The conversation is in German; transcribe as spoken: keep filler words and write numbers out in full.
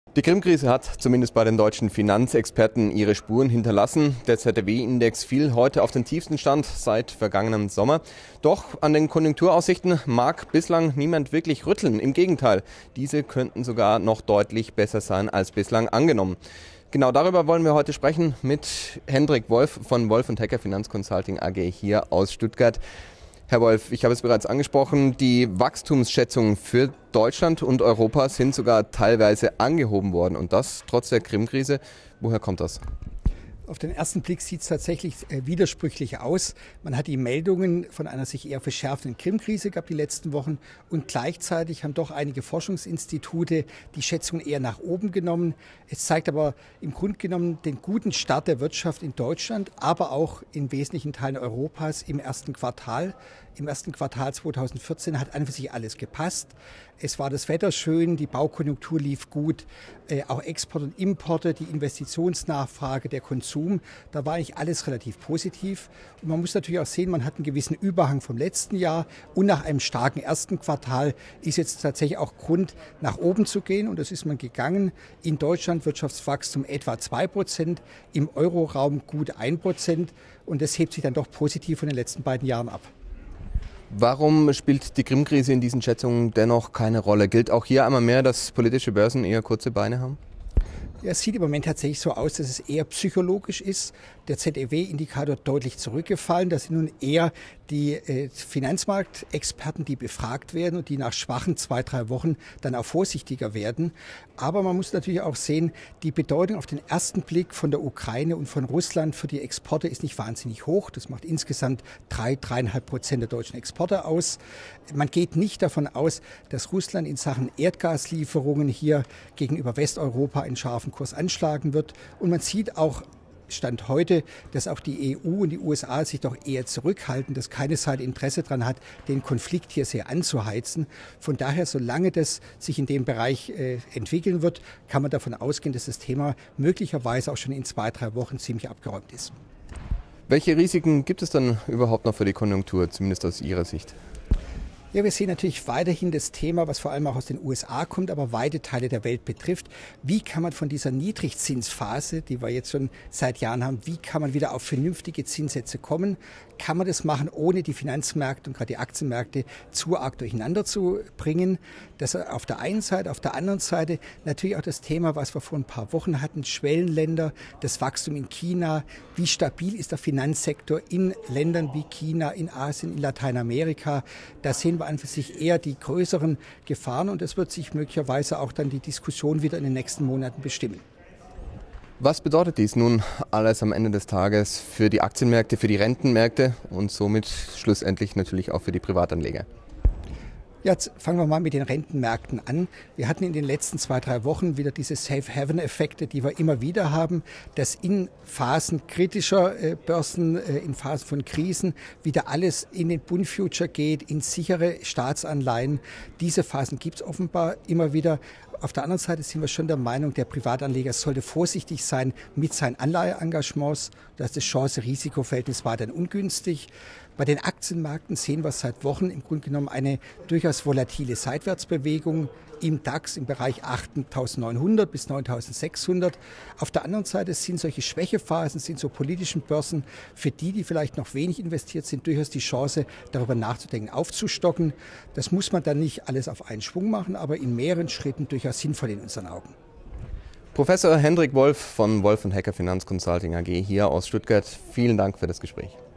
Die Krim-Krise hat zumindest bei den deutschen Finanzexperten ihre Spuren hinterlassen. Der Z D W-Index fiel heute auf den tiefsten Stand seit vergangenem Sommer. Doch an den Konjunkturaussichten mag bislang niemand wirklich rütteln. Im Gegenteil, diese könnten sogar noch deutlich besser sein als bislang angenommen. Genau darüber wollen wir heute sprechen mit Hendrik Wolf von Wolf und Hecker Finanzconsulting A G hier aus Stuttgart. Herr Wolf, ich habe es bereits angesprochen, die Wachstumsschätzungen für Deutschland und Europa sind sogar teilweise angehoben worden und das trotz der Krim-Krise. Woher kommt das? Auf den ersten Blick sieht es tatsächlich äh, widersprüchlich aus. Man hat die Meldungen von einer sich eher verschärfenden Krim-Krise gehabt die letzten Wochen und gleichzeitig haben doch einige Forschungsinstitute die Schätzungen eher nach oben genommen. Es zeigt aber im Grunde genommen den guten Start der Wirtschaft in Deutschland, aber auch in wesentlichen Teilen Europas im ersten Quartal. Im ersten Quartal zweitausendvierzehn hat an für sich alles gepasst. Es war das Wetter schön, die Baukonjunktur lief gut, äh, auch Export und Importe, die Investitionsnachfrage, der Konsum, da war eigentlich alles relativ positiv. Und man muss natürlich auch sehen, man hat einen gewissen Überhang vom letzten Jahr und nach einem starken ersten Quartal ist jetzt tatsächlich auch Grund, nach oben zu gehen und das ist man gegangen. In Deutschland Wirtschaftswachstum etwa zwei Prozent, im Euroraum gut ein Prozent und das hebt sich dann doch positiv von den letzten beiden Jahren ab. Warum spielt die Krim-Krise in diesen Schätzungen dennoch keine Rolle? Gilt auch hier einmal mehr, dass politische Börsen eher kurze Beine haben? Ja, es sieht im Moment tatsächlich so aus, dass es eher psychologisch ist. Der Z E W-Indikator deutlich zurückgefallen. Das sind nun eher die äh, Finanzmarktexperten, die befragt werden und die nach schwachen zwei, drei Wochen dann auch vorsichtiger werden. Aber man muss natürlich auch sehen, die Bedeutung auf den ersten Blick von der Ukraine und von Russland für die Exporte ist nicht wahnsinnig hoch. Das macht insgesamt drei, dreieinhalb Prozent der deutschen Exporte aus. Man geht nicht davon aus, dass Russland in Sachen Erdgaslieferungen hier gegenüber Westeuropa einen scharfen Kurs anschlagen wird. Und man sieht auch Stand heute, dass auch die E U und die U S A sich doch eher zurückhalten, dass keine Seite Interesse daran hat, den Konflikt hier sehr anzuheizen. Von daher, solange das sich in dem Bereich äh, entwickeln wird, kann man davon ausgehen, dass das Thema möglicherweise auch schon in zwei, drei Wochen ziemlich abgeräumt ist. Welche Risiken gibt es dann überhaupt noch für die Konjunktur, zumindest aus Ihrer Sicht? Ja, wir sehen natürlich weiterhin das Thema, was vor allem auch aus den U S A kommt, aber weite Teile der Welt betrifft. Wie kann man von dieser Niedrigzinsphase, die wir jetzt schon seit Jahren haben, wie kann man wieder auf vernünftige Zinssätze kommen? Kann man das machen, ohne die Finanzmärkte und gerade die Aktienmärkte zu arg durcheinander zu bringen? Das auf der einen Seite, auf der anderen Seite natürlich auch das Thema, was wir vor ein paar Wochen hatten, Schwellenländer, das Wachstum in China. Wie stabil ist der Finanzsektor in Ländern wie China, in Asien, in Lateinamerika? Da sehen wir an für sich eher die größeren Gefahren und es wird sich möglicherweise auch dann die Diskussion wieder in den nächsten Monaten bestimmen. Was bedeutet dies nun alles am Ende des Tages für die Aktienmärkte, für die Rentenmärkte und somit schlussendlich natürlich auch für die Privatanleger? Jetzt fangen wir mal mit den Rentenmärkten an. Wir hatten in den letzten zwei, drei Wochen wieder diese Safe-Haven-Effekte, die wir immer wieder haben, dass in Phasen kritischer äh, Börsen, äh, in Phasen von Krisen wieder alles in den Bund-Future geht, in sichere Staatsanleihen. Diese Phasen gibt es offenbar immer wieder. Auf der anderen Seite sind wir schon der Meinung, der Privatanleger sollte vorsichtig sein mit seinen Anleiheengagements. Da ist das Chance-Risiko-Verhältnis weiterhin ungünstig. Bei den Aktienmärkten sehen wir seit Wochen im Grunde genommen eine durchaus volatile Seitwärtsbewegung im DAX im Bereich achttausendneunhundert bis neuntausendsechshundert. Auf der anderen Seite sind solche Schwächephasen, sind so politischen Börsen, für die, die vielleicht noch wenig investiert sind, durchaus die Chance, darüber nachzudenken, aufzustocken. Das muss man dann nicht alles auf einen Schwung machen, aber in mehreren Schritten durchaus sinnvoll in unseren Augen. Professor Hendrik Wolf von Wolf und Hecker Finanzconsulting A G hier aus Stuttgart. Vielen Dank für das Gespräch.